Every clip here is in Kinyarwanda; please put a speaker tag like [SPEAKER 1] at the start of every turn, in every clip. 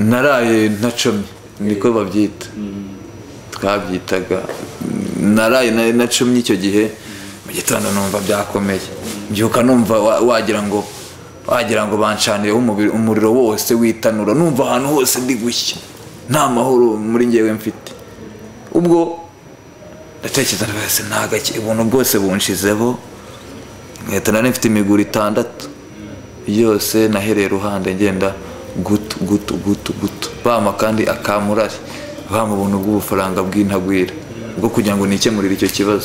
[SPEAKER 1] naraye ntacomye niko babyita twabyitaga naraye nacomye icyo gihe mu gitondo numva byakomeye mbyuka numva wagira ngo bancanireho umuriro wose witanura numva ahantu hose ndi gushya nta mahoro muri ngewe mfite ubwo ndatekereza wese ntagake ibintu bwose bunshizeho nkahita nari mfite imiguru 6 yose nahereye ruhande ngenda gutu bama kandi akamurari bama ubuntu bw'ubufaranga bw'intagwira bwo kugira ngo nikemurire icyo kibazo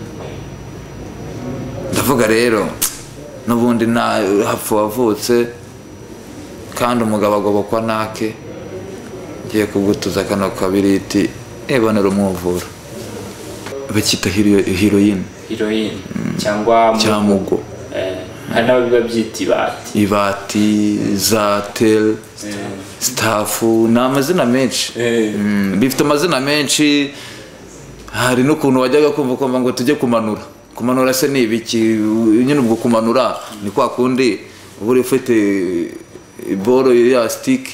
[SPEAKER 1] ndavuga rero n'ubundi nta hapfu wavutse kandi umugabo agobokwa nake ngiye kugutuza kano kabiriti ebonera umuvura bakita heroine
[SPEAKER 2] cyangwa
[SPEAKER 1] cyamugo
[SPEAKER 2] hari n'ababiba byita
[SPEAKER 1] ibati za tel stafu ni amazina menshi bifite amazina menshi hari n'ukuntu wajyaga kumva ngo tujye kumanura se ni ibiki nyine ubwo kumanura ni kwa kundi uburi ufite iboro ya stick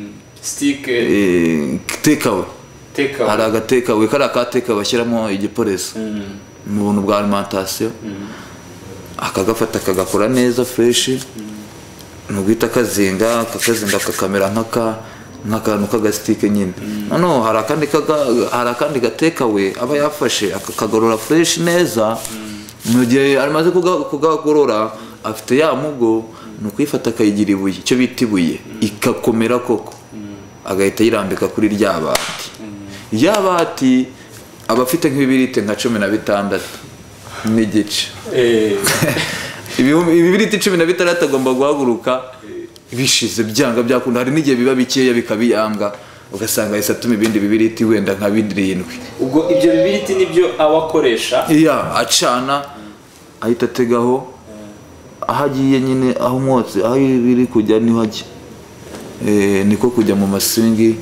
[SPEAKER 1] tekawe hari agatekawe kari akateka bashyiramo igiporezo mu buntu bwa alimentation akagafata akagakora neza fresh nuguhita kazinga kakamera nk'akantu k'agasitike nyine noneho hari akandi gatekawe aba yafashe akakagorora fresh neza mu gihe arimaze kugagorora afite ya mugo ni ukuyifata akayigira ibuye icyo bita ibuye ikakomera koko agahita yirambika kuri rya bati aba afite nk'ibibirite nka 16 n'igice ibibirite 16 agomba guhaguruka bishize byanga byakunda hari n'igihe biba bikeya bikabiyanga ugasanga yahise atuma ibindi bibiriti wenda nka 7
[SPEAKER 2] ubwo ibyo bibiriti nibyo awakoresha
[SPEAKER 1] acana ahita ategaho aho agiye nyine aho umwotsi aho biri kujya niho ajya niko kujya mu masingi.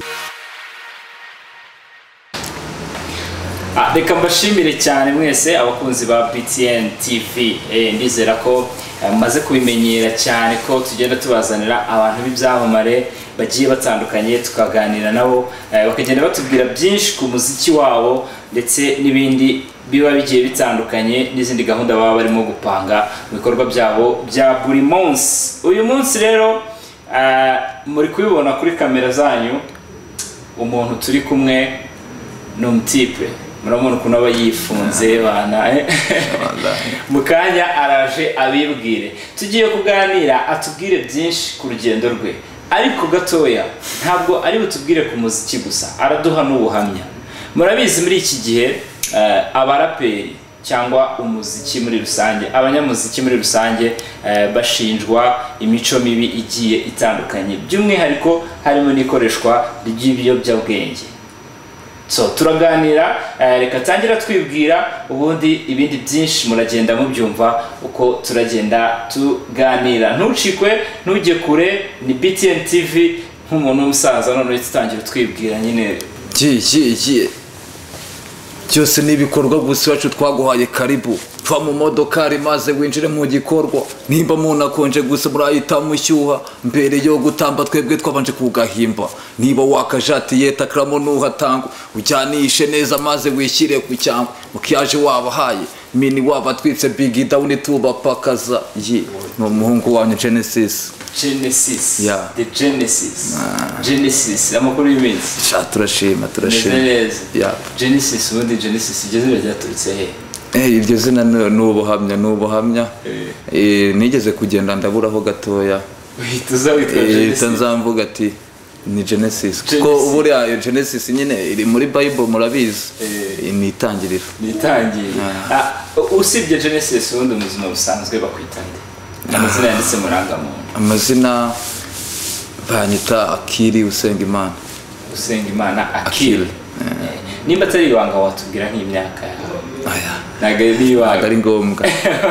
[SPEAKER 2] Reka mbashimire cyane mwese abakunzi ba BTN TV. Ndizera ko maze kubimenyera cyane ko tugenda tubazanira abantu b'ibyamamare bagiye batandukanye tukaganira nabo bakagenda batubwira byinshi ku muziki wabo ndetse n'ibindi biba bigiye bitandukanye n'izindi gahunda baba barimo gupanga mu bikorwa byabo bya buri munsi. Uyu munsi rero muri kubibona kuri kamera zanyu umuntu turi kumwe n'umutipe murabona ukuntu aba yifunze bana mukanya araje abibwire tugiye kuganira atubwire byinshi ku rugendo rwe ariko gatoya ntabwo ari butubwire ku muziki gusa araduha n'ubuhamya. Murabizi muri iki gihe abaraperi cyangwa umuziki muri rusange abanyamuziki muri rusange bashinjwa imico mibi igiye itandukanye by'umwihariko harimo n'ikoreshwa ry'ibiyobyabwenge. So turaganira reka tangira twibwira ubundi ibindi byinshi muragenda mubyumva uko turagenda tuganira. Ntucikwe ntujye kure ni BTN TV nk'umuntu w'umusaza none tutangira twibwira nyine cyose nibikorwa gusa wacu twaguhaye karibu va mu modokari maze winjire mu gikorwa nimba umuntu akonje gusa murahita mushyuha mbere yo gutamba twebwe twabanje kugahimba niba wakajati yetakramo nuhatanga ujyanishe neza maze wishyire ku cyangwa mukiyaje wabahaye mini wabatwitse big down tubapakaza no muhungu wanyu Genesis yeah. The Genesis amakuru y'iminsi
[SPEAKER 1] turashima
[SPEAKER 2] yeah. Genesis ubundi Genesis igeze ryaturutse he
[SPEAKER 1] iryo zina n'ubuhamya nigeze kugenda ndaburaho gatoya uhita nzamvuga ati ni Genesis kuko uburiya Genesis nyine iri muri Bible murabizi ni itangiriro
[SPEAKER 2] usibye Genesis ubundi mu buzima busanzwe bakwitande amazina yanditse murangamuntu
[SPEAKER 1] amazina banyita Akili Usengimana
[SPEAKER 2] Akili nimba atari ibanga watubwira nk'imyaka yawe
[SPEAKER 1] ari ngombwa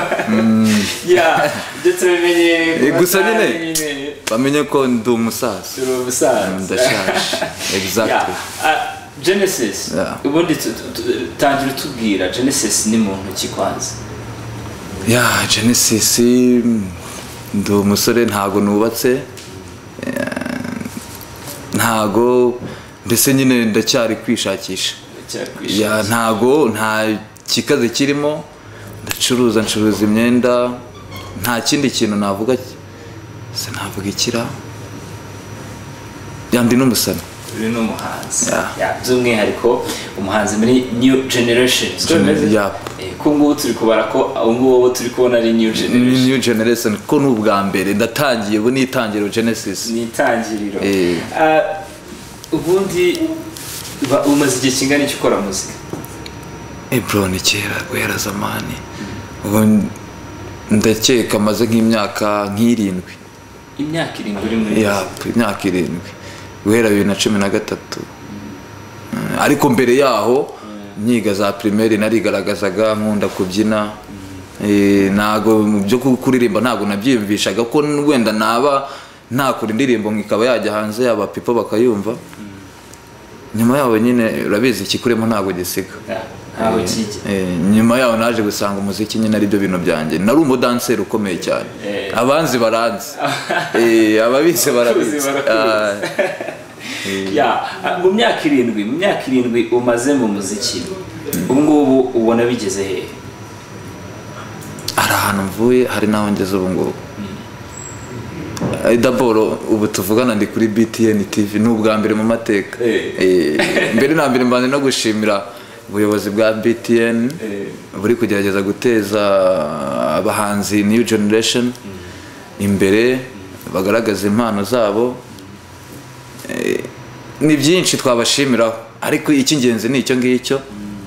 [SPEAKER 2] ndetse bimenye
[SPEAKER 1] gusa nyine bamenye ko ndi umusaza ndashaje exactly.
[SPEAKER 2] Genesis ubundi tangira tubwira Genesis ni muntu ki kwanza?
[SPEAKER 1] Genesis ndi umusore ntago nubatse ntago mbese nyine ndacyari kwishakisha ntago nta kikaze kirimo, ncuruza imyenda, nta kindi kintu navuga, sinavuga ikira yandi n'umusana.
[SPEAKER 2] uri n'umuhanzi by'umwihariko umuhanzi muri new generation ko ngubu turi kubara ko ngubu turi kubona ari new
[SPEAKER 1] generation ko n'ubwa mbere ndatangiye, ubu ni itangiriro, Genesis
[SPEAKER 2] ni itangiriro. Ubundi umaze igihe kingana iki ukora muzika?
[SPEAKER 1] Bro ni kera guhera zamani, ubu ndakeka maze nk'imyaka nk'irindwi.
[SPEAKER 2] Imyaka irindwi uri muri
[SPEAKER 1] imyaka irindwi guhera 2013. Ariko mbere yaho nyiga za primaire narigaragazaga nkunda kubyina, nago byo kuririmba ntago nabyiyumvishaga ko wenda naba nakora indirimbo nkikaba yajya hanze yaba people bakayumva. Nyuma yaho nyine urabizi ikikuremo ntago gisiga. Nyuma yaho naje gusanga umuziki nyine ari byo bintu byanjye. Nari umudanseri ukomeye cyane, abanzi baranzi, ababize barabizi.
[SPEAKER 2] Mu myaka irindwi umaze mu muziki, ubu ngubu ubona bigeze hehe?
[SPEAKER 1] Hari ahantu mvuye, hari naho ngeze ubu ngubu. Daboro ubu tuvugana ndi kuri BTN TV, n'ubwa mbere mu mateka. Mbere na mbere mbanze no gushimira ubuyobozi bwa BTN buri kugerageza guteza abahanzi new generation imbere, bagaragaza impano zabo. Ni byinshi twabashimiraho, ariko icy'ingenzi ni icyo ngicyo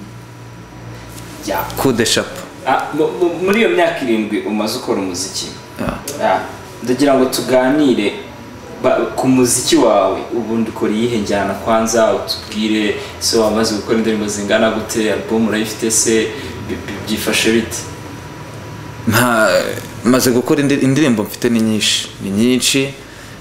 [SPEAKER 1] kude shapo.
[SPEAKER 2] Muri iyo myaka irindwi umaze ukora umuziki, ndagira ngo tuganire ku muziki wawe. Ubundi ukora iyihe njyana? Kwanza utubwire se wamaze gukora indirimbo zingana gute, album urayifite se, byifashe bite?
[SPEAKER 1] Maze gukora indirimbo mfite ni nyinshi,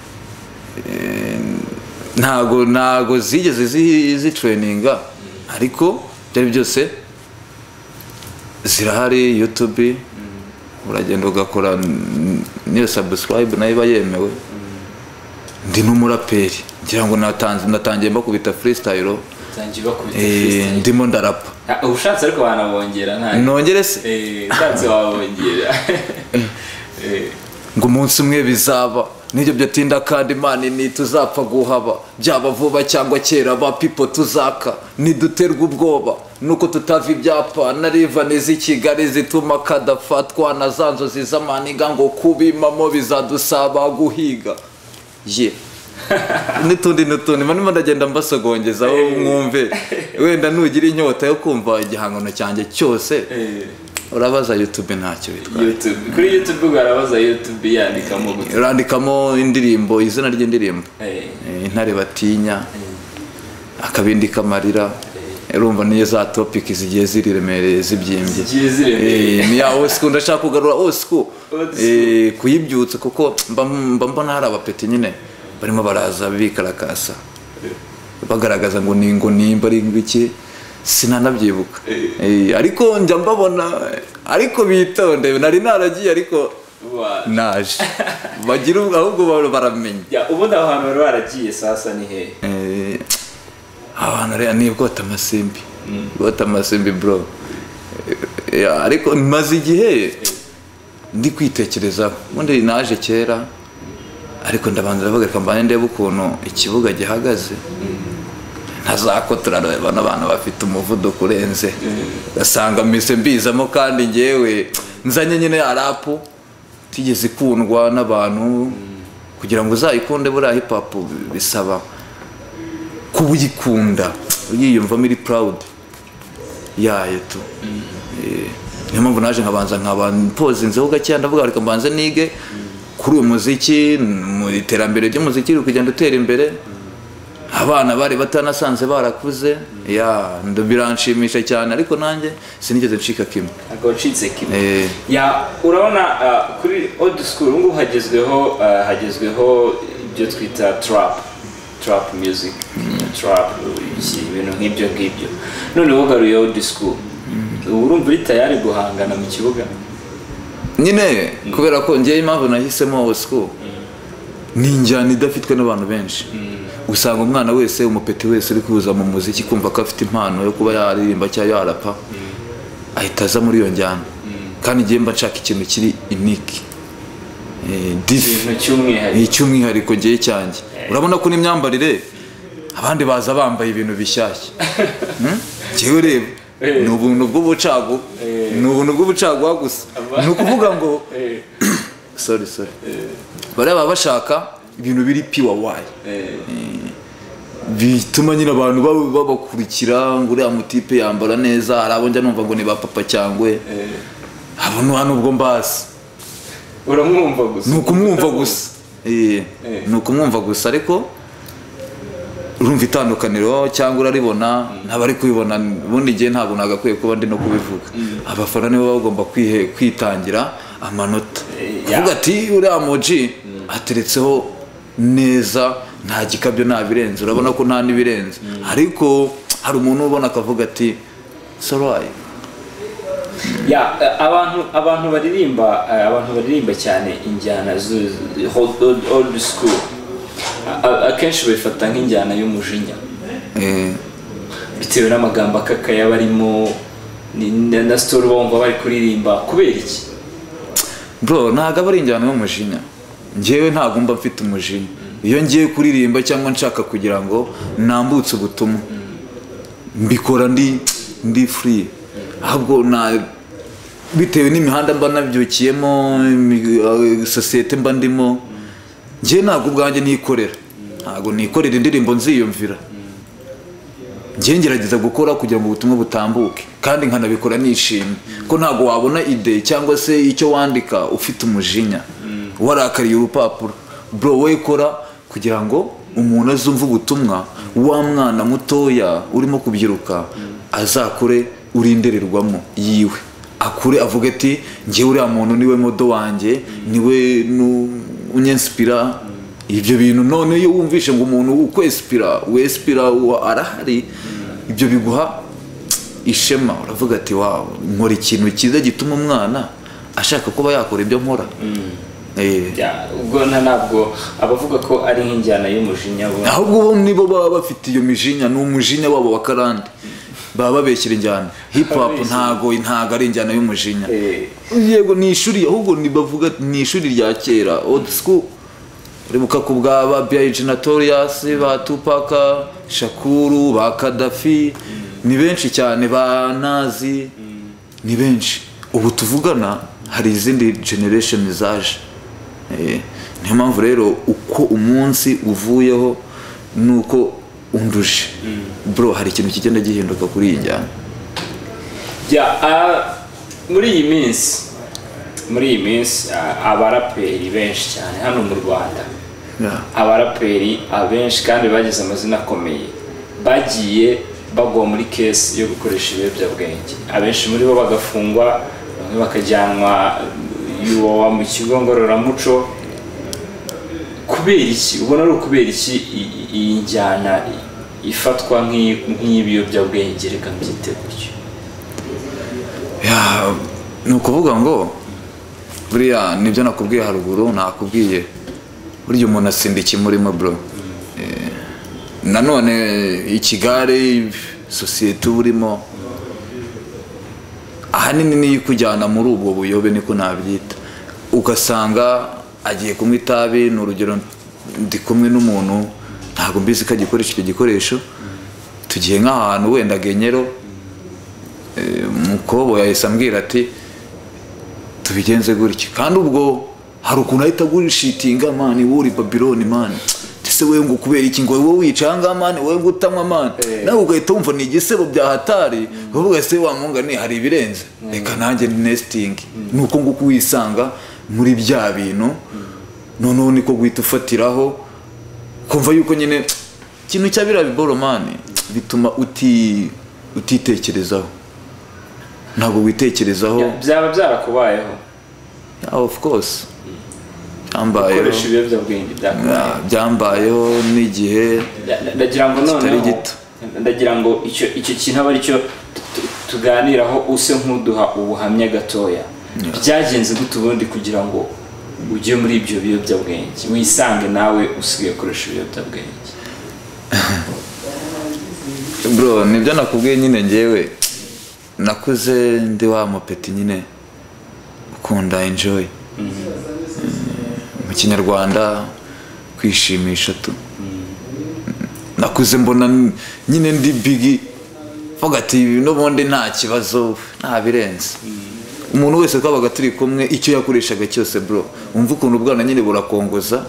[SPEAKER 1] ntago zigeze zitraininga, ariko byari byose zirahari. YouTube uragenda ugakora niyo subscribe nayo iba yemewe. Ndi n'umuraperi, ngira ngo natangiye mbakubita freestyle, ndimo ndarapa.
[SPEAKER 2] Ubushatse ariko banabongera nta
[SPEAKER 1] nongere se
[SPEAKER 2] ushatse wabongera
[SPEAKER 1] ngo umunsi umwe bizaba nibyo byatinda kandi Imana ntituzapfa guhaba, byaba vuba cyangwa kera ba people tuzaka, niduterwa ubwoba nuko tutava ibyapa na rivane z'i Kigali zituma kadafatwa na zanzo zizamaniga ngo kubimamo bizadusaba guhiga n'utundi manimo ndagenda mbasogongeza aho mwumve, wenda nugira inyota yo kumva igihangano cyanjye cyose urabaza YouTube ntacyo bitwaye.
[SPEAKER 2] Kuri YouTube ugarabaza YouTube yandikamo gute?
[SPEAKER 1] Urandikamo indirimbo, izina ry'indirimbo Intare batinya, Akabindi kamarira, urumva niyo za topic zigiye ziriremereye zibyimbye. Ni ya osku ndashaka kugarura osku kuyibyutsa, kuko mbona hari abapeti nyine barimo baraza bikarakasa bagaragaza ngo nimba ari ngwiki, sinanabyibuka. Ariko njya mbabona, ariko bitonde, nari naragiye ariko naje bagira ahubwo baramenya.
[SPEAKER 2] Ubundi ahantu bari baragiye sasa ni hehe?
[SPEAKER 1] Abantu rero ni Bwota Masimbi bro. Ariko maze igihe ndi kwitekerezaho, ubundi naje kera, ariko ndabanza ndavuga mbane ndebe ukuntu ikibuga gihagaze, ntazakotora n'abantu bafite umuvuduko urenze, gasanga mise mbizamo, kandi ngewe nzanye nyine arapu tigeze ikundwa n'abantu. Kugira ngo uzayikunde buriya hip hop bisaba kuba uyikunda, uyiyumvamo iri proud yayo tu. Niyo mpamvu naje nkabanza mpozinzeho gakeya, ndavuga reka mbanze nige kuri uyu muziki, mu iterambere ry'umuziki uri kugenda utera imbere. Abana bari batanasanze barakuze, biranshimisha cyane, ariko nanjye sinigeze ncika kimwe.
[SPEAKER 2] Agocitse kimwe. Urabona kuri old school ubu hagezweho ibyo twita trap music, trap ibintu nk'ibyo. None wogaruye old school, urumva uri tayari guhangana mu kibuga?
[SPEAKER 1] Nyine kubera ko ngiye impamvu nahisemo old school, ni injyana idafitwe n'abantu benshi. usanga umwana wese umupeti wese uri kuza mu muziki kumva ko afite impano yo kuba yaririmba cyangwa yarapa ahita aza muri iyo njyana kandi ngiye mba nshaka ikintu kiri unique cy'umwihariko ngiye cyanjye urabona ko n'imyambarire abandi baza bambaye ibintu bishyashya ngewe reba ni ubuntu bw'ubucaguwa gusa ni ukuvuga ngo sorry baraba bashaka ibintu biri piwa wayi bituma nyine abantu babakurikira ngo uriya mutipe yambara neza hari abo njya numva ngo ni ba papa cyangwe abo nubwo mbazi
[SPEAKER 2] uramwumva gusa
[SPEAKER 1] ni ukumwumva gusa ariko urumva itandukaniro cyangwa uraribona ntabari kubibona ubundi igihe ntabwo nagakwiye kuba ndi no kubivuga abafana nibo bagomba kwitangira amanota kuvuga ati uriya moji ateretseho neza nta gikabyo nta birenze urabona ko nta n'ibirenze ariko hari umuntu ubona akavuga ati soroyi
[SPEAKER 2] abantu baririmba cyane injyana old school akenshi babifata nk'injyana y'umujinya bitewe n'amagambo akakaye barimo na story bumva bari kuririmba kubera iki
[SPEAKER 1] bro ntabwo aba ari injyana y'umujinya njyewe ntabwo mba mfite umujinya iyo ngiye kuririmba cyangwa nshaka kugira ngo nambutse ubutumwa mbikora ndi free ahubwo bitewe n'imihanda mba nabyukiyemo sosiyete mba ndimo njyewe ntabwo ubwanjye nikorera indirimbo nziyumvira njyewe ngerageza gukora kugira ngo ubutumwa butambuke kandi nkanabikora nishimye ko ntabwo wabona ide cyangwa se icyo wandika ufite umujinya warakariye urupapuro bro we kora kugira ngo umuntu azumva ubutumwa wa mwana mutoya urimo kubyiruka azakure urindererwamo yiwe akure avuga ati njyewe uriya muntu niwe modo wanjye niwe unyenspira ibyo bintu none iyo wumvishe ngo umuntu wespira arahari ibyo biguha ishema uravuga ati wow nkora ikintu cyiza gituma umwana ashaka kuba yakora ibyo nkora
[SPEAKER 2] ubwo ntabwo abavuga ko ari nk'injyana y'umujinya
[SPEAKER 1] ahubwo bo nibo baba bafite iyo mijinya ni umujinya wabo wa karande baba babeshyira injyana hip hop ntago ari injyana y'umujinya yego ni ishuri ahubwo bavuga ni ishuri rya kera old school ribuka ku bwa ba B.I.G Notorious ba Tupac Shakuru ba Kadafi ni benshi cyane ba Nazi ni benshi ubu tuvugana hari izindi generation zaje niyo mpamvu rero uko umunsi uvuyeho nuko unduje bro hari ikintu kigenda gihinduka kuri iyi njyana
[SPEAKER 2] muri iyi minsi abaraperi benshi cyane hano mu Rwanda abaraperi abenshi kandi bagize amazina akomeye bagiye bagwa muri case yo gukoresha ibiyobyabwenge abenshi muri bo bagafungwa bamwe bakajyanwa mu kigo ngororamuco kubera iki ubona ari ukubera iki iyi njyana ifatwa nk'ibiyobyabwenge reka mbyite gutyo
[SPEAKER 1] ni ukuvuga ngo buriya nibyo nakubwiye haruguru nakubwiye burya umuntu asinda ikimurimo bro nanone ikigare sosiyete urimo ahanini niyo ikujyana muri ubwo buyobe niko nabyita ugasanga agiye kunywa itabi ni urugero ndi kumwe n'umuntu ntabwo mbizi ko agikoresha icyo gikoresho tugiye nk'ahantu wenda genyero umukobo yahise ambwira ati tubigenze gutya kandi ubwo hari ukuntu ahita agurishitinga mani wowe uri Babyloni mani ese wewe ngo kubera iki ngo wowe wicanga mani wowe ngo utanywa mani nawe ugahita wumva ni igisebo bya hatari uvuga se wa munga ni hari ibirenze reka nanjye ni nesting nuko nguko wisanga muri bya bintu noneho niko guhita ufatiraho kumva yuko nyine ikintu cyabira biboro mani bituma utitekerezaho ntabwo witekerezaho
[SPEAKER 2] byaba byarakubayeho
[SPEAKER 1] of course
[SPEAKER 2] gukoresha ibiyobyabwenge
[SPEAKER 1] byambayeho n'igihe kitari gito
[SPEAKER 2] ndagira ngo icyo kintu aba aricyo tuganiraho use nk'uduha ubuhamya gatoya byagenze gute ubundi kugira ngo ujye muri ibyo biyobyabwenge wisange nawe usigaye ukoresha ibiyobyabwenge
[SPEAKER 1] bro nibyo nakubwiye nyine ngewe nakuze ndi wa mupeti nyine ukunda enjoy mu kinyarwanda kwishimisha tu nakuze mbona nyine ndi bigi vuga ati n'ubundi nta kibazo nta birenze umuntu wese twabaga turi kumwe icyo yakoreshaga cyose bro umva ukuntu ubwana nyine burakongoza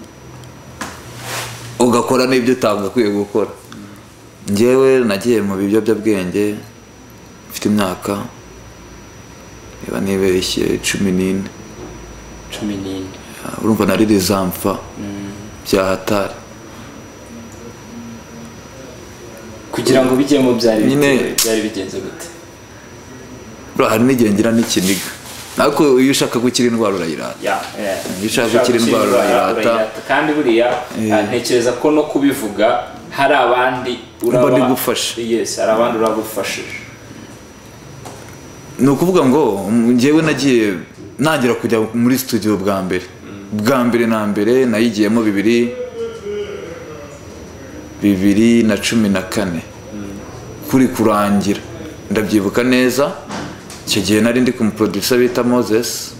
[SPEAKER 1] ugakora n'ibyo utagakwiye gukora njyewe nagiye mu biyobyabwenge mfite imyaka niba nibeshye 14 urumva nariri zampfa byahatari
[SPEAKER 2] kugira ngo bijyemo byari bigenze gute
[SPEAKER 1] bro hari n'igihe ngira n'ikiniga ariko iyo ushaka gukira indwara urayirata iyo ushaka gukira indwara urayirata
[SPEAKER 2] kandi buriya ntekereza ko no kubivuga hari abandi
[SPEAKER 1] urabagufasha
[SPEAKER 2] yes hari abandi uragufashije
[SPEAKER 1] ni ukuvuga ngo njyewe nagiye nangira kujya muri studio bwa mbere na mbere nayigiyemo 2014 kuri kurangira ndabyibuka neza icyo gihe nari ndi ku producer bita Moses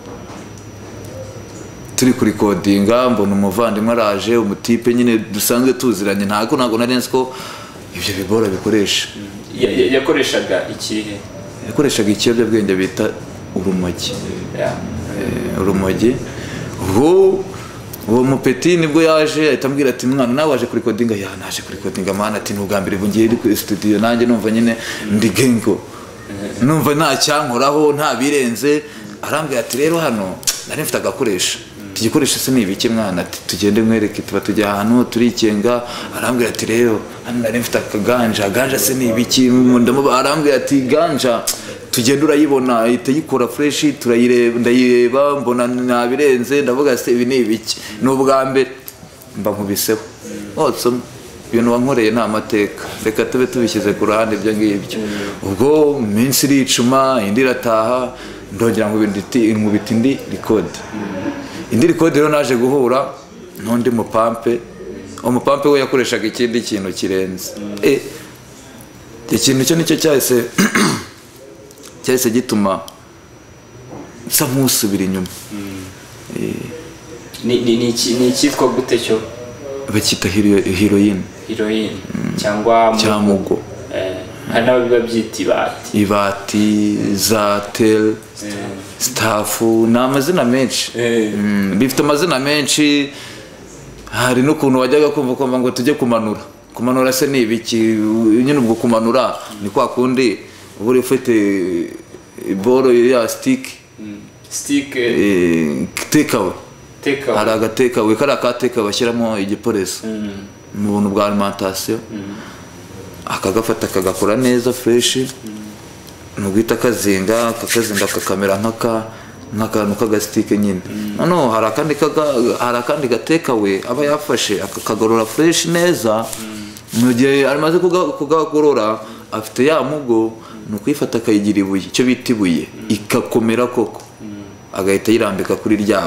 [SPEAKER 1] turi kuri codinga mbona umuvandimwe araje umutipe nyine dusanzwe tuziranye ntago nari nzi ko ibyo bigora bikoresha
[SPEAKER 2] yakoreshaga ikihe
[SPEAKER 1] yakoreshaga ikiyobyabwenge bita urumogi urumogi uwo mupeti nibwo yaje ahita ambwira ati mwana nawe waje kuri codinga naje kuri codinga mana ati ntugambire ngiye iri kuri studio nanjye numva nyine ndi gengo numva nta cyankoraho nta birenze arambwira ati rero hano nari mfite agakoresho igikoresho se ni ibiki mwana ati tugende mwereke tuba tujya ahantu turikenga arambwira ati rero hano nari mfite akaganja se ni ibiki arambwira ati ganja tugenda urayibona ahita yikora fresh ndayireba mbona nta birenze ndavuga se ibi ni ibiki n'ubwa mbere mba nkubiseho awesome ibintu wankoreye nta mateka reka tube tubishyize ku ruhande ibyo ngibyo ubwo iminsi iricuma indi irataha ndongera ngo nkubita indi indi record rero naje guhura n'undi mupampe umupampe we yakoreshaga ikindi kintu kirenze ikintu cyo nicyo cyahise gituma nsa nk'usubira inyuma
[SPEAKER 2] ni icyitwa gute cyo
[SPEAKER 1] bakita heroine
[SPEAKER 2] cyangwa
[SPEAKER 1] mugo
[SPEAKER 2] hari n'ababiba byita
[SPEAKER 1] ibati za tel stafu ni amazina menshi bifite amazina menshi hari n'ukuntu wajyaga kumva ngo tujye kumanura se ni ibiki nyine ubwo kumanura ni kwa kundi uba uri ufite iboro ya stick tekawe hari agatekawe kariya katekawe bashyiramo igiporeso mu buntu bwa alimentation akagafata akagakora neza fresh nuguhita kazinga kakamera nk'akantu k'agasitike nyine noneho hari akandi gatekawe aba yafashe akagarura fresh neza mu gihe amaze kugagorora afite ya mugo ni ukuyifata akayigira ibuye icyo bita ibuye ikakomera koko agahita yirambika kuri rya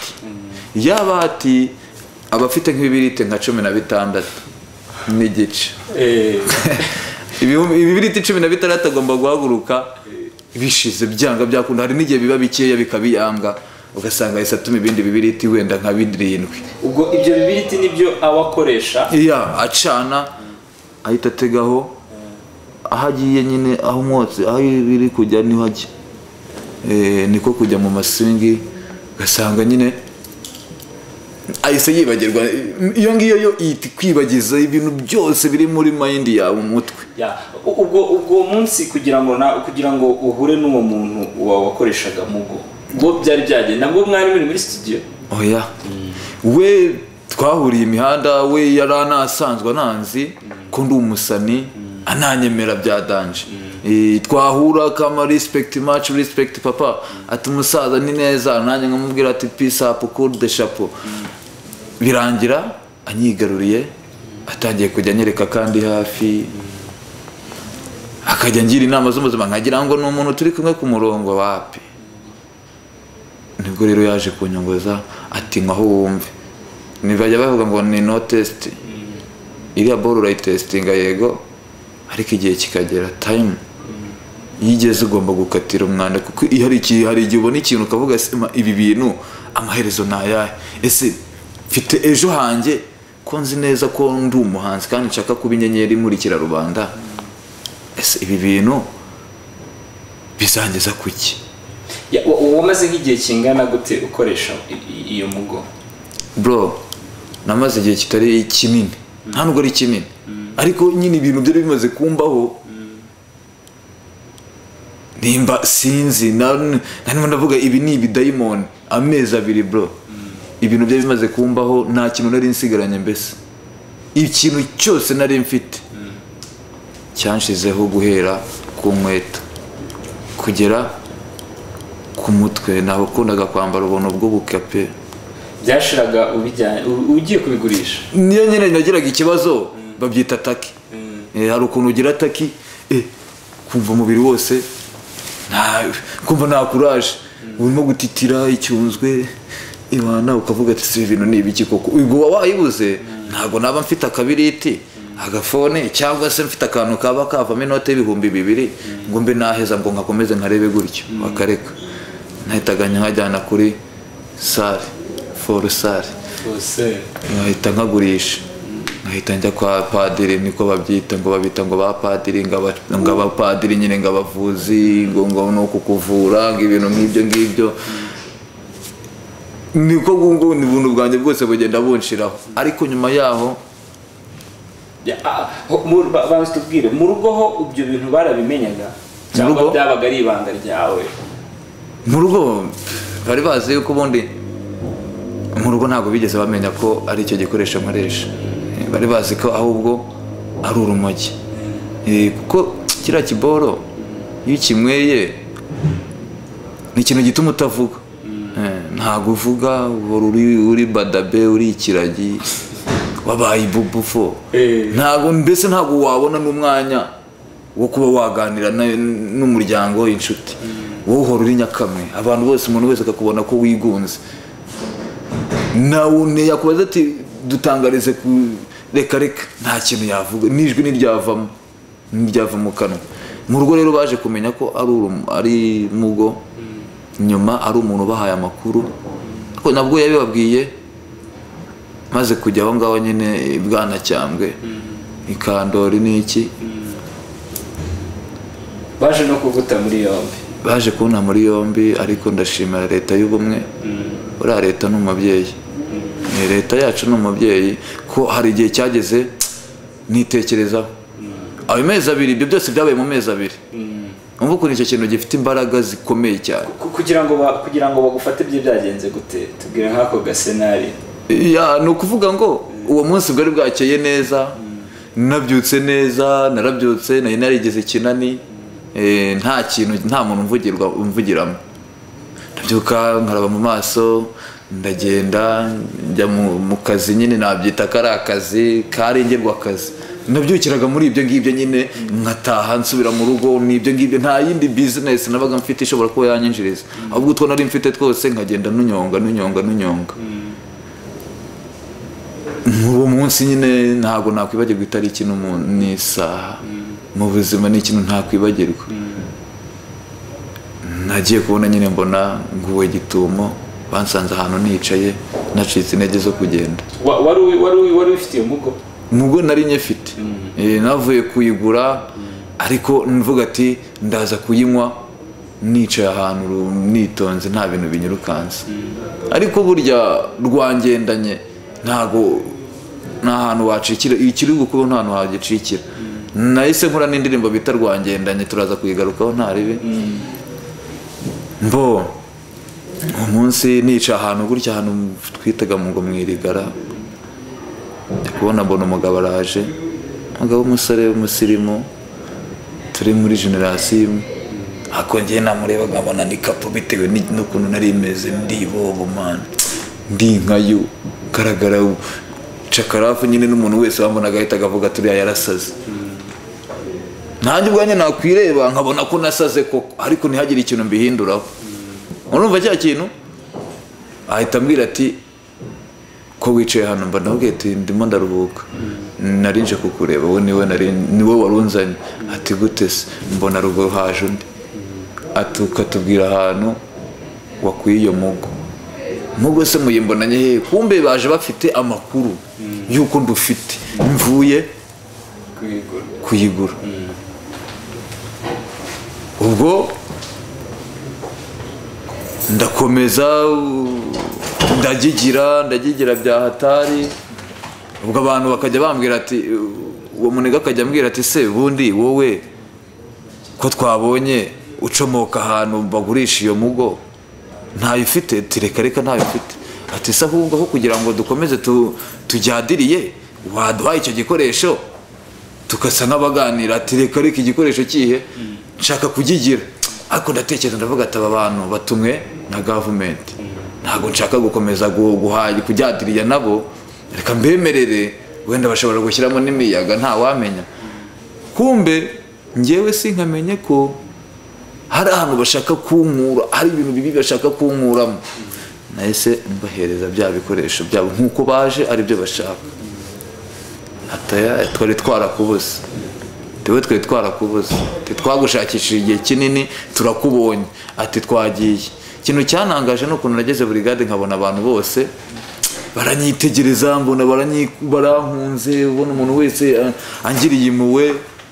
[SPEAKER 1] bati aba afite nk'ibibirite nka 16 n'igice ibibirite 16 agomba guhaguruka bishize byanga byakunda hari n'igihe biba bikeya bikabiyanga ugasanga yahise atuma ibindi bibiriti wenda nka 7
[SPEAKER 2] ubwo ibyo bibiriti nibyo abakoresha
[SPEAKER 1] acana ahita ategaho aho agiye nyine aho umwotsi aho biri kujya niho ajya niko kujya mu masingi ugasanga nyine ahise yibagirwa iyo ngiyo yo ihita kwibagiza ibintu byose biri muri mind yawe mu mutwe
[SPEAKER 2] ubwo munsi kugira ngo uhure n'uwo muntu wakoreshaga mugo ubwo byari byagenda nabwo mwari muri studio
[SPEAKER 1] we twahuriye imihanda we yaranasanzwe ananzi ko ndi umusani ananyemera bya danje twahura kama respect much respect papa ati umusaza ni neza nanjye nkamubwira ati peace up cool de chapeau birangira anyigaruriye atangiye kujya nyereka kandi hafi akajya ngira inama z'ubuzima nkagira ngo ni umuntu turi kumwe ku murongo wapi nibwo rero yaje kunyongoza ati nkaho wumve nibajya bavuga ngo ni no test iriya ball urayitestinga yego ariko igihe kikagera time yigeze ugomba gukatira umwanda kuko hari igihe ubona ikintu ukavuga ibi bintu amaherezo nayahe ese mfite ejo hanjye ko nzi neza ko ndi umuhanzi kandi nshaka kuba inyenyeri imurikira rubanda ese ibi bintu bizangeza kuki
[SPEAKER 2] wamaze nk'igihe kingana gute ukoresha iyo mugo
[SPEAKER 1] bro namaze igihe kitari kinini nta nubwo ari kinini ariko nyine ibintu byari bimaze kumbaho nimba sinzi narimo ndavuga ibi ni ibidayimoni amezi 2 bro ibintu byari bimaze kumbaho nta kintu nari nsigaranye mbese ikintu cyose nari mfite cyanshizeho guhera ku nkweto kugera ku mutwe nakundaga kwambara ubuntu bw'ubukape
[SPEAKER 2] byashiraga ugiye kubigurisha
[SPEAKER 1] niyo nyine nagiraga ikibazo babyita taki hari ukuntu ugira taki kumva umubiri wose kumva nta courage urimo gutitira icyunzwe ibana ukavuga ati si ibintu ni ibiki koko ubwo wayibuze ntago naba mfite akabiriti agafone cyangwa se mfite akantu kaba kavamo inote y'ibihumbi 2 ngo mbe naheza ngo nkakomeze nkarebe gutyo bakareka nahitaga nkajyana kuri sale forusare nkahita nkagurisha nkahita njya kwa padiri niko babyita ngo babita ngo ba padiri ngo abapadiri nyine ngo abavuzi ngo no kukuvura ngo ibintu nk'ibyo niko ngo ni buntu bwanjye bwose bugenda bunshiraho ariko nyuma yaho
[SPEAKER 2] tubwire mu rugo ho ibyo bintu barabimenyaga cyangwa byabaga ari ibanga ryawe
[SPEAKER 1] mu rugo bari bazi yuko ubundi mu rugo ntabwo bigeze bamenya ko ari icyo gikoresho nkoresha bari bazi ko ahubwo ari urumogi kuko kiriya kiboro iyo ukinyweye ni ikintu gituma utavuga ntabwo uvuga uri badabe uri ikiragi wabaye ibubufo ntabwo mbese ntabwo wabona n'umwanya wo kuba waganira n'umuryango inshuti wowe uhora uri nyakamwe abantu bose umuntu wese akakubona ko wigunze nawe yakubaza ati dutangarize reka nta kintu yavuga n'ijwi ntiryava mu kanwa mu rugo rero baje kumenya ko ari mugo nyuma ari umuntu ubahaye amakuru ariko nabwo yabibabwiye maze kujya aho ngaho nyine Bwanacyambwe ikandori n'iki
[SPEAKER 2] baje no kuguta muri yombi
[SPEAKER 1] baje kubona muri yombi ariko ndashimira leta y'ubumwe uriya leta ni umubyeyi leta yacu ni umubyeyi ko hari igihe cyageze nitekerezaho ayo mezi 2 ibyo byose byabaye mu mezi 2 umva ukuntu icyo kintu gifite imbaraga zikomeye cyane
[SPEAKER 2] kugira ngo bagufate ibyo byagenze gute tubwire nk'ako gasenari
[SPEAKER 1] ni ukuvuga ngo uwo munsi bwari bwakeye neza nabyutse neza narabyutse nari narigeze kinani nta kintu nta muntu umvugiramo ndabyuka nkaraba mu maso ndagenda njya mu kazi nyine nabyita ko ari akazi karengerwa akazi nabyukiraga muri ibyo ngibyo nyine nkataha nsubira mu rugo n'ibyo ngibyo nta yindi business nabaga mfite ishobora kuba yanyinjiriza ahubwo utwo nari mfite twose nkagenda nunyonga uwo munsi nyine ntabwo nakwibagirwa itariki n'isaha mu buzima ni ikintu ntakwibagirwa nagiye kubona nyine mbona nguwe gitumo bansanze ahantu nicaye nacitse intege zo kugenda
[SPEAKER 2] wari ufite
[SPEAKER 1] umugo nari nyefite navuye kuyigura ariko mvuga ati ndaza kuyinywa nicaye ahantu nitonze nta bintu binyirukanse ariko burya rwangendanye ntago nta hantu wacikira ikiri gukuru nta hantu hagicikira nahise nkora n'indirimbo bita rwangendanye turaza kuyigarukaho nta ribi umunsi nica ahantu gutya ahantu twitaga ngo mwirigara kubona mbona umugabo araje umugabo w'umusore w'umusirimu turi muri generasiyo imwe akongeye namureba nkabona ni kapo bitewe n'ukuntu nari imeze ndibobo man ndi nkayo garagara cakarafu nyine n'umuntu wese wambonaga ahita akavuga turiya yarasaze nanjye ubwanjye nakwireba nkabona ko nasaze koko ariko ntihagire ikintu mbihinduraho urumva cya kintu ahita ambwira ati ko wicaye hano mba ndabwiye ati ndimo ndaruhuka narinje kukureba wowe niwe warunzanye. Ati gute se? Mbona ruguru haje undi. Ati ukatubwira ahantu wakuye iyo mugo se muyimbonanye he? Kumbe baje bafite amakuru yuko ndufite mvuye kuyigura. Ubwo ndakomeza ndagigira bya hatari. Ubwo abantu bakajya bambwira ati, uwo muniga akajya ambwira ati se bundi wowe ko twabonye ucomoka ahantu bagurisha iyo mugo ntayo ufite? Reka ntayo ufite. Ati se ahubwo aho kugira ngo dukomeze tujyadiriye waduhaye icyo gikoresho tukasa nk'abaganira. Ati reka igikoresho kihe nshaka kugigira. Ariko ndatekereza ndavuga ati aba bantu batumwe na gavumenti, ntabwo nshaka gukomeza kujyadiriya nabo, reka mbemerere wenda bashobora gushyiramo n'imiyaga ntawamenya. Kumbe njyewe sinkamenye ko hari ahantu bashaka kunkura, hari ibintu bibi bashaka kunkuramo. Nahise mbahereza bya bikoresho byabo nk'uko baje ari byo bashaka. Ataya twari twarakubuze, twari twarakubuze, twagushakishije igihe kinini turakubonye. Ati twagiye. Ikintu cyanangaje n'ukuntu nageze brigade nkabona abantu bose baranyitegereza, mbona barankunze, ubona umuntu wese angiriye impuhwe.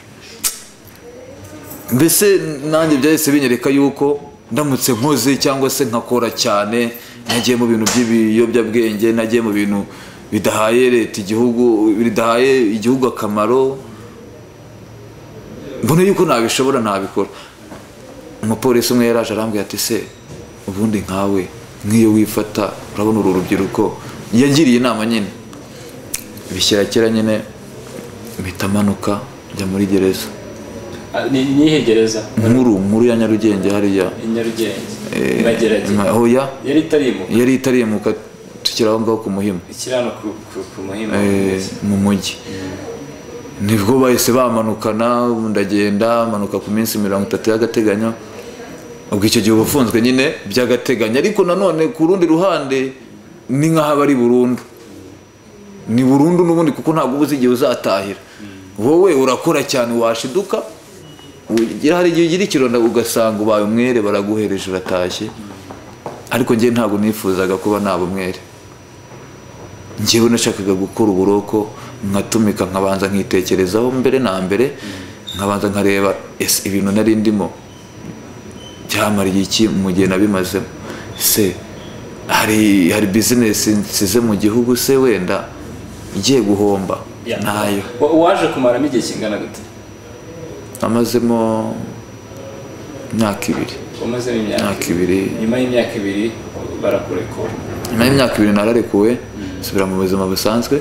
[SPEAKER 1] Mbese nanjye byahise binyereka yuko ndamutse nkoze cyangwa se nkakora cyane, nagiye mu bintu by'ibiyobyabwenge, nagiye mu bintu bidahaye leta igihugu akamaro, mbona yuko nabishobora nabikora. Umupolisi umwe yaraje arambwira ati se ubundi nkawe nk'iyo wifata urabona uru rubyiruko, yangiriye inama nyine bishyira kera nyine mpita manuka njya muri gereza.
[SPEAKER 2] Nihe gereza?
[SPEAKER 1] Nkuru ya Nyarugenge hariya.
[SPEAKER 2] Nyarugenge
[SPEAKER 1] hoya yari itarimuka tukiraho ngaho ku Muhima.
[SPEAKER 2] Ikirano ku Muhima
[SPEAKER 1] mu mujyi. Nibwo bahise bamanukana, ndagenda manuka ku minsi 30 y'agateganyo. Ubwo icyo gihe ubufunzwe nyine by'agateganyo, ariko nanone ku rundi ruhande ni nk'aho ari burundu. Ni burundu n'ubundi kuko ntabwo ubuze igihe uzatahira. Wowe urakora cyane washiduka, hari igihe ugira ikironda ugasanga ubaye umwere, baraguhereje uratashye. Ariko njye ntabwo nifuzaga kuba naba umwere. Njyewe nashakaga gukora uburoko, nkatumika nkabanza nkitekerezaho mbere na mbere, nkabanza nkareba ese ibintu nari ndimo byamariye iki mu gihe nabimazemo. Se hari business nsize mu gihugu se wenda igiye guhomba nayo.
[SPEAKER 2] Waje kumaramo igihe kingana gute?
[SPEAKER 1] Amazemo imyaka 2.
[SPEAKER 2] Umazemo imyaka
[SPEAKER 1] 2.
[SPEAKER 2] Nyuma y'imyaka 2 barakurekura.
[SPEAKER 1] Nyuma y'imyaka 2 nararekuwe subira mu buzima busanzwe.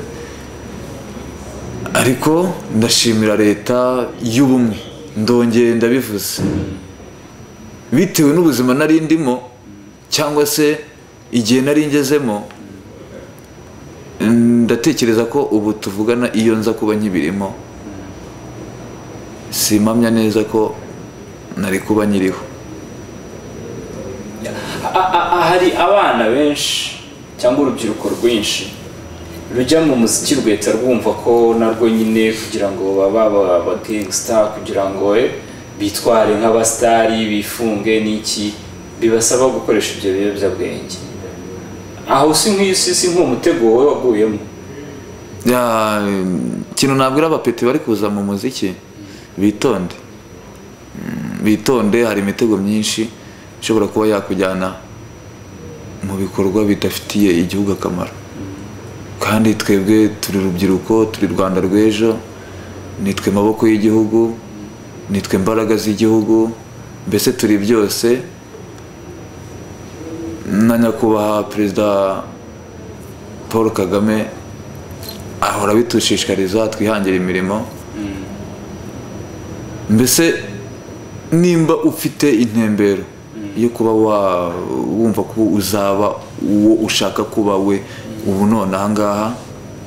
[SPEAKER 1] Ariko ndashimira leta y'ubumwe, ndongeye ndabivuze, bitewe n'ubuzima nari ndimo cyangwa se igihe nari ngezemo. Ndatekereza ko ubu tuvugana iyo nza kuba nkibirimo, simpamya neza ko nari kuba nyiriho.
[SPEAKER 2] Hari abana benshi cyangwa urubyiruko rwinshi rujya mu muziki rweta rwumva ko narwo nyine kugira ngo baba aba gangster, kugira ngo bitware nk'abastari, bifunge n'iki, bibasaba gukoresha ibyo biyobyabwenge. Aho si nk'umutego wowe waguyemo?
[SPEAKER 1] Ikintu nabwira abapeti bari kuza mu muziki, bitonde, hari imitego myinshi ishobora kuba yakujyana mu bikorwa bidafitiye igihugu akamaro. Kandi twebwe turi urubyiruko, turi Rwanda rw'ejo, nitwe maboko y'igihugu, nitwe mbaraga z'igihugu, mbese turi byose. Na nyakubahwa Perezida Paul Kagame ahora bitushishikariza twihangira imirimo. Mbese nimba ufite intembero yo kuba wumva ko uzaba uwo ushaka kuba we ubu none ahangaha,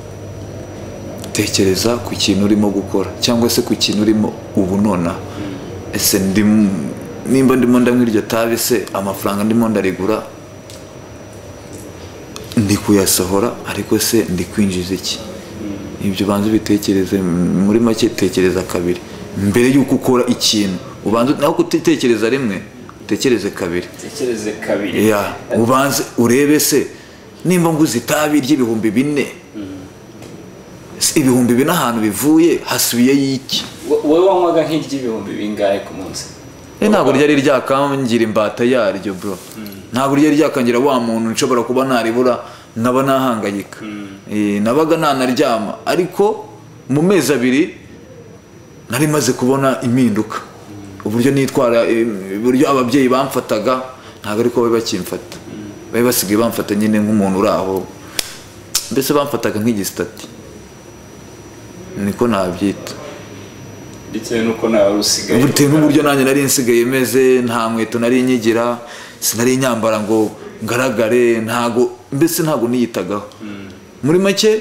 [SPEAKER 1] tekereza ku kintu urimo gukora cyangwa se ku kintu urimo ubu none. Ese nimba ndimo ndanywa iryo tabi, se amafaranga ndimo ndarigura ndi kuyasohora, ariko se ndi kwinjiza iki? ibyo ubanza ubitekereze muri make, tekereza kabiri mbere y'uko ukora ikintu. Ubanza naho kutitekereza rimwe, utekereze kabiri.
[SPEAKER 2] Tekereze kabiri.
[SPEAKER 1] Ubanze urebe se nimba nguze itabi ry'ibihumbi 4, ibihumbi 4 ahantu bivuye hasubiye y'iki?
[SPEAKER 2] Wowe wanywaga nk'iry'ibihumbi bingahe ku munsi?
[SPEAKER 1] Ntabwo ryari ryakangira imbata yaryo bro. Ntabwo ryari ryakangira wa muntu nshobora kuba naribura nkaba nahangayika. Nabaga ntanaryama, ariko mu mezi 2 nari maze kubona impinduka. Uburyo nitwara, uburyo ababyeyi bamfataga ntabwo ariko babe bakimfata. Babe basigaye bamfata nyine nk'umuntu uri aho, mbese bamfataga nk'igisitati, niko nabyita.
[SPEAKER 2] Bitewe nuko nawe usigaye,
[SPEAKER 1] bitewe n'uburyo nanjye nari nsigaye meze, nta nkweto nari nyigira, sinari nyambara ngo ngaragare, mbese ntabwo niyitagaho. Muri make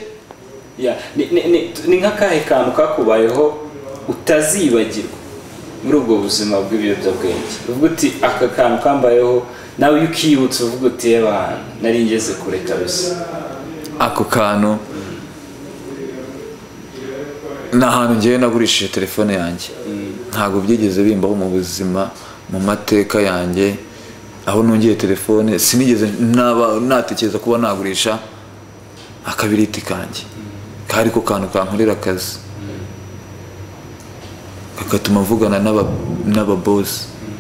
[SPEAKER 2] ni nk'akahe kantu kakubayeho utazibagirwa muri ubwo buzima bw'ibiyobyabwenge? Uvuga uti aka kantu kambayeho nawe iyo ukiyibutse uvuga uti nari ngeze kure kabisa.
[SPEAKER 1] Ako kantu ni ahantu ngewe nagurishije telefone yanjye. Ntabwo byigeze bimbaho mu buzima, mu mateka yanjye. Aho nongeye telefone sinigeze natekereza kuba nagurisha akabiriti kanjye. Kari ko kantu kankorera akazi, kakatuma mvugana n'ababosi.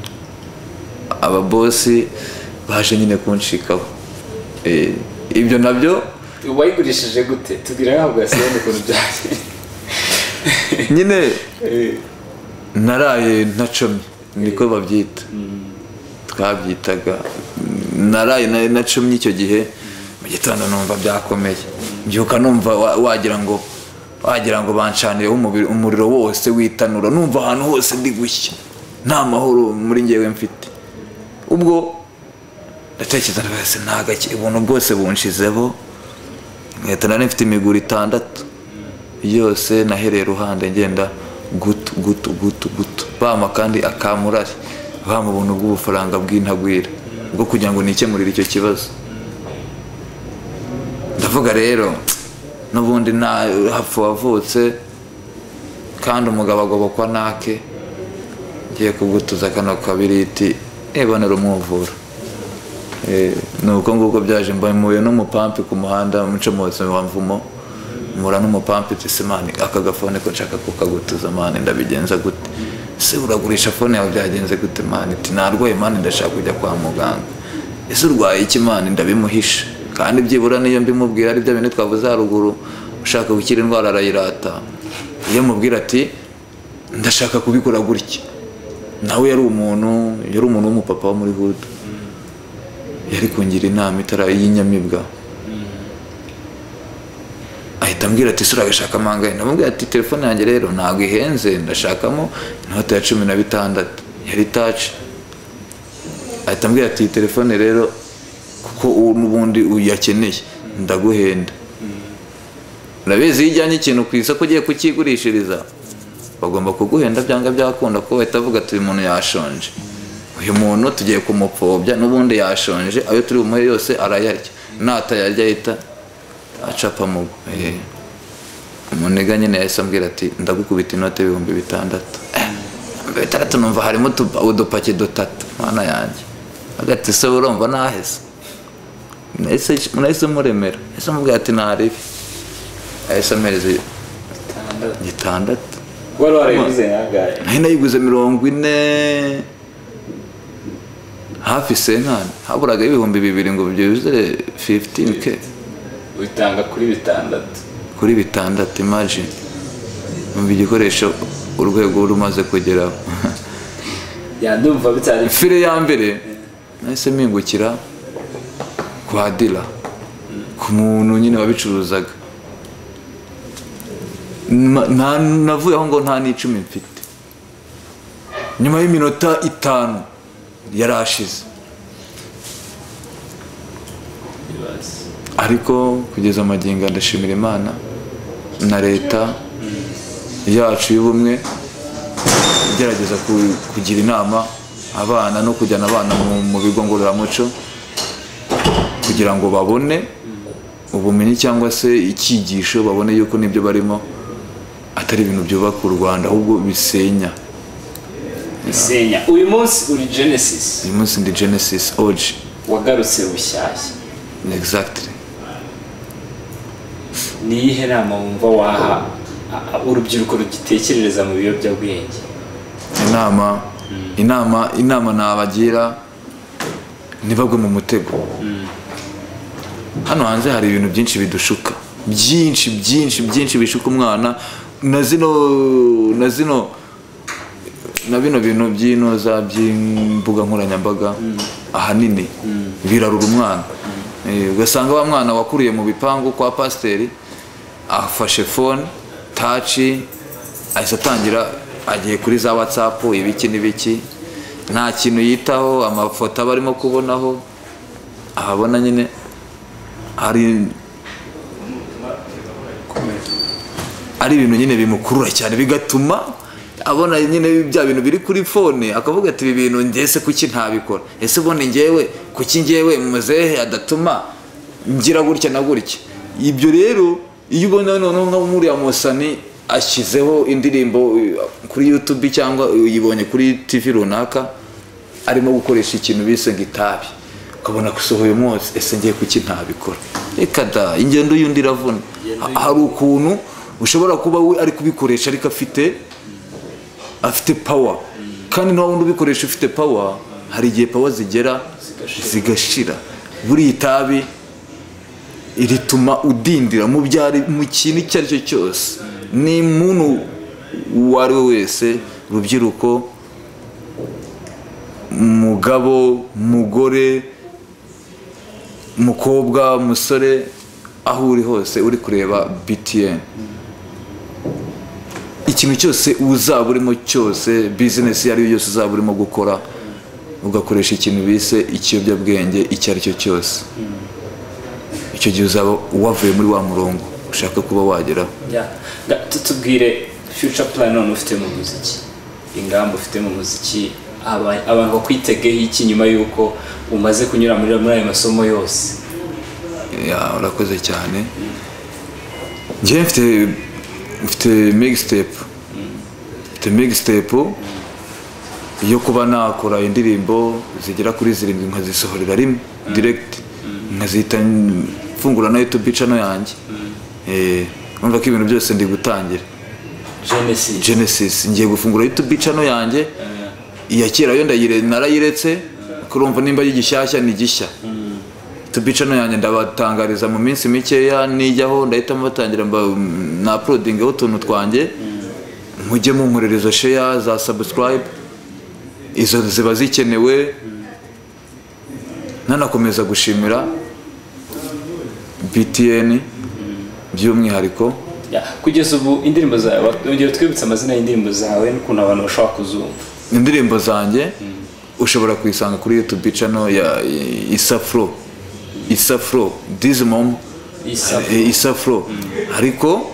[SPEAKER 1] Ababosi baje nyine kunshikaho. Ibyo nabyo
[SPEAKER 2] wayigurishije gute? Tubwira ntabwo yasibone ukuntu byaje.
[SPEAKER 1] Nyine naraye ntacomye, niko babyita, twabyitaga. Naraye nacomye icyo gihe, mu gitondo numva byakomeye. Mbyuka numva wagira ngo bancanireho umuriro wose witanura, numva ahantu hose ndi gushya, nta mahoro muri ngewe mfite. Ubwo ndatekereza wese ntagake ubuntu bwose bunshizeho. Nkahita nari mfite imiguru 6 yose, nahereye ruhande ngenda gutu bama kandi akamurari, bama ubuntu bw'ubufaranga bw'intagwira bwo kugira ngo nikemurire icyo kibazo. Ndavuga rero n'ubundi hapfa wavutse kandi umugabo agobokwa nake, ngiye kugutuza kano kabiriti ebonera umuvura. Nuko nguko byaje, mbamuye n'umupampi ku muhanda mucomotse wa Mvumo, mura n'umupampi tisemani aka gafone ko nshaka kukagutuza mani, ndabigenza gute? Se uragurisha fone yawe byagenze gute mani? Ati narwaye mani, ndashaka kujya kwa muganga. Ese urwaye iki mani? Ndabimuhisha, kandi byibura niyo mbimubwira ari bya bintu twavuze haruguru, ushaka gukira indwara arayirata. Iyo mubwira ati ndashaka kubikora gutya, nawe yari umuntu w'umupapa wo muri hood, yari kungira inama itara y'inyamibwa. Ahita ambwira ati sura gashaka mangahe? Ndamubwira ati telefone yanjye rero ntabwo ihenze, ndashakamo inota ya 16 yari touch. Ahita ambwira ati telefone rero kuko n'ubundi uyakeneye ndaguhenda. Urabizi ijyanye ikintu ku isoko ugiye kukigurishiriza, bagomba kuguhenda byanga byakunda, ko bahita bavuga ati uyu muntu yashonje, uyu muntu tugiye kumupfobya, n'ubundi yashonje, ayo turi bumuhe yose arayarya, natayarya ahita acapa mugo. Umuniga nyine yahise ambwira ati ndagukubita inote y'ibihumbi 6. 6 numva harimo udupaki 3 mana yanjye. Agati se urumva nahese, nahise muremera, ese mubwira ati ntaribi. Ahise amereze 6.
[SPEAKER 2] Wari warayiguze nangahe?
[SPEAKER 1] Nari nayiguze 40 hafi 50, haburaga ibihumbi 2 ngo byuzuze 15k.
[SPEAKER 2] Uitanga kuri 6.
[SPEAKER 1] Kuri 6, imagine mu bigikoresho urwego rumaze kugeraho.
[SPEAKER 2] Ndumva bitari
[SPEAKER 1] fire ya mbere nahise mpingukira kwa dila, ku muntu nyine wabicuruzaga. Navuye aho ngo nta n'icumi mfite. Nyuma y'iminota 5 yarashize. Ariko kugeza amagingo ndashimira Imana na leta yacu y'ubumwe igerageza kugira inama abana no kujyana abana mu bigo ngororamuco kugira ngo babone ubumenyi cyangwa se icyigisho babone yuko n'ibyo barimo atari ibintu byubaka u Rwanda ahubwo bisenya.
[SPEAKER 2] Uyu munsi uri Genesis.
[SPEAKER 1] Uyu munsi ndi Genesis OG.
[SPEAKER 2] Wagarutse bushyashya.
[SPEAKER 1] Exactly.
[SPEAKER 2] Ni iyihe nama wumva waha urubyiruko rugitekerereza mu biyobyabwenge?
[SPEAKER 1] Inama nabagira ntibagwe mu mutego. Hano hanze hari ibintu byinshi bidushuka, byinshi bishuka umwana na bino bintu by'inoza by'imbuga nkoranyambaga ahanini birarura umwana. Ugasanga wa mwana wakuriye mu bipangu kwa pasiteri afashe phone touch ahise atangira agiye kuri za WhatsApp ibiki n'ibiki, nta kintu yitaho, amafoto aba arimo kubonaho ahabona nyine ari ibintu nyine bimukurura cyane bigatuma abona nyine bya bintu biri kuri phone akavuga ati ibi bintu ngese kuki ntabikora, ese ubone ngewe kuki ngewe muzehe adatuma ngira gutya na gutya. Ibyo rero iyo ubona noneho nka muri Amosani ashyizeho indirimbo kuri YouTube cyangwa uyibonye kuri TV runaka arimo gukoresha ikintu bise ngitabi, ukabona gusohoye umunsi, ese ngiye kuki ntabikora. Reka da ingendo y'undi ravuna. Hari ukuntu ushobora kuba we ari kubikoresha ariko afite power, kandi nawe wundi ubikoresha ufite power hari igihe power zigera zigashira. Buri itabi irituma udindira mu byari mu kintu icyo ari cyo cyose. Ni muntu uwo ari we wese, rubyiruko, mugabo, mugore, mukobwa, musore, aho uri hose uri kureba BTN, ikintu cyose uzaba urimo cyose, business yari yose uzaba urimo gukora, ugakoresha ikintu bise ikiyobyabwenge icyo ari cyo cyose, icyo gihe uzaba wavuye muri wa murongo ushaka kuba wageraho.
[SPEAKER 2] Tutubwire future plan none ufite mu muziki, ingamba ufite mu muziki, abantu bakwitegeho iki nyuma yuko umaze kunyura muri ayo masomo yose?
[SPEAKER 1] Urakoze cyane. Njye mfite mixtape yo kuba nakora indirimbo zigera kuri 7 nkazisohorera rimwe direct, nkazita mfungura na YouTube channel yanjye. Umva ko ibintu byose ndi gutangira. Genesis ngiye gufungura YouTube channel yanjye. Iya kera yo narayiretse, kurumva nimba yigishyashya ni gishya. YouTube channel yanjye ndabatangariza mu minsi mikeya nijyaho ndahita mbatangira na uploading utuntu twanjye, mujye munkorereza share za subscribe, izo ziba zikenewe. Nanakomeza gushimira BTN by'umwihariko.
[SPEAKER 2] Kugeza ubu indirimbo zawe ongera twibutse amazina y'indirimbo zawe n'ukuntu abantu bashobora kuzumva.
[SPEAKER 1] Indirimbo zanjye ushobora kuyisanga kuri YouTube channel ya Isafro Dizmom Isafro. Ariko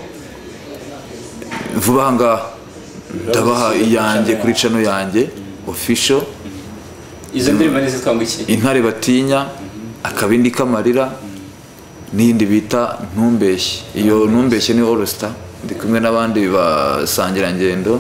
[SPEAKER 1] vuba ngaha ndabaha iyanjye kuri channel yanjye official.
[SPEAKER 2] Izo ndirimbo nizitwa ngo iki?
[SPEAKER 1] Intare batinya, akabindi kamarira, n'indi bita ntumbeshye. Iyo ntumbeshye ni All Star, ndi kumwe n'abandi basangira ngendo.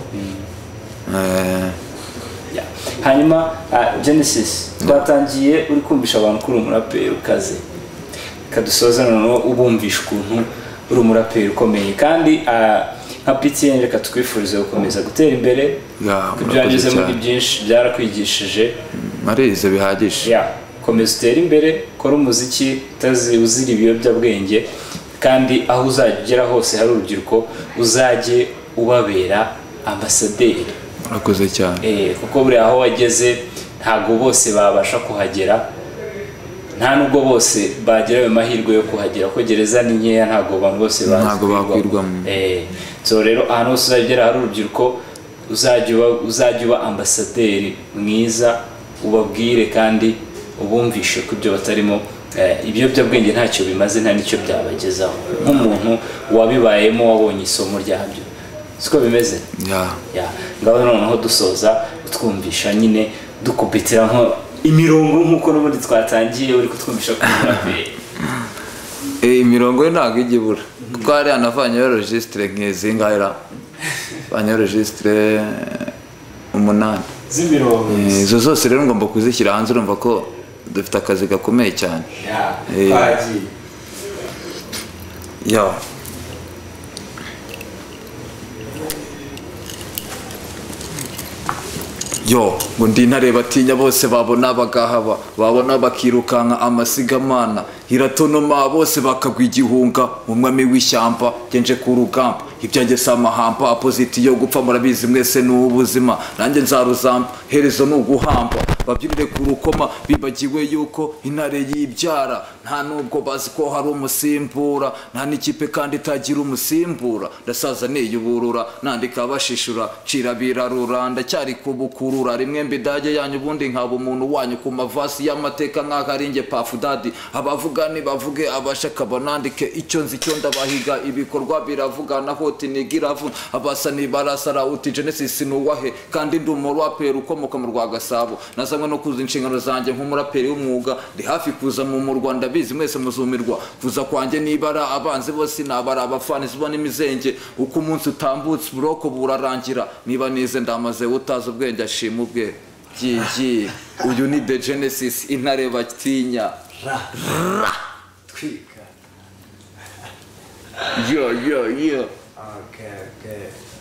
[SPEAKER 2] Hanyuma Genesis twatangiye uri kumvisha abantu kuri umuraperi ukaze, kadusoza noneho ubumvisha ukuntu uri umuraperi ukomeye, kandi nka BTN reka twifurize gukomeza gutera imbere. Ibyo wanyuze muri byinshi byarakwigishije,
[SPEAKER 1] marize bihagije.
[SPEAKER 2] Komeza utere imbere, kora umuziki uzira ibiyobyabwenge, kandi aho uzajya ugera hose hari urubyiruko uzajye ubabera ambasaderi.
[SPEAKER 1] Urakoze cyane.
[SPEAKER 2] Kuko buri aho wageze ntago bose babasha kuhagera, nta nubwo bose bagira ayo mahirwe yo kuhagera, ko gereza ni nkeya, ntago abantu bose
[SPEAKER 1] bakwirwamo.
[SPEAKER 2] So rero ahantu hose uzagera hari urubyiruko uzajya uba ambasaderi mwiza, ubabwire kandi ubumvishe ko ibyo batarimo ibiyobyabwenge ntacyo bimaze, nta nicyo byabagezaho, nk'umuntu wabibayemo wabonye isomo ryabyo. Siko bimeze? Ngaho noneho dusoza utwumvisha nyine dukubitira nko imirongo nk'uko n'ubundi twatangiye uri kutwumvisha ku muraperi.
[SPEAKER 1] imirongo ye ntabwo ijya ibura kuko hari anavanyeho registre nk'izi ngahera vanyeho registre 8
[SPEAKER 2] z'imirongo
[SPEAKER 1] izo zose rero ngomba kuzishyira hanze urumva ko dufite akazi gakomeye cyane
[SPEAKER 2] twagiye
[SPEAKER 1] ngo ndi intare batinya bose babona bagahaba babona bakirukanka amasigamana iratonoma bose bakagwa igihunga umwami w'ishyamba genje ku rugamba ibyanjye si amahamba apoziti yo gupfa murabizi mwese ni ubuzima nanjye nzaruzamba herezo ni uguhamba babyinire ku rukoma bibagiwe yuko intare yibyara nta nubwo bazi ko hari umusimbura nta n'ikipe kandi itagira umusimbura ndasaza niyuburura nandika bashishura cira birarura ndacyari kubukurura rimwe mbidage yanyu ubundi nkaba umuntu wanyu ku mavasi y'amateka nk'aho ari njye Puff Daddy abavuga nibavuge abashaka banandike icyo nzi cyo ndabahiga ibikorwa biravuga naho tinigiravu abasa nibarasara uti Genesis nuwahe kandi ndi umuraperi ukomoka mu Rwagasabo nazamwe no kuza inshingano zanjye nk'umuraperi w'umwuga ndi hafi kuza mu Rwanda bizi mwese muzumirwa kuza kwanjye nibara abanzi bose nabara abafani zibona imizenge uko umunsi utambutse buroko burarangira niba nize ndamaze utaza ubwenge ashima ubwe gigi uyu ni The Genesis intare batinya
[SPEAKER 2] twika
[SPEAKER 1] yo
[SPEAKER 2] okay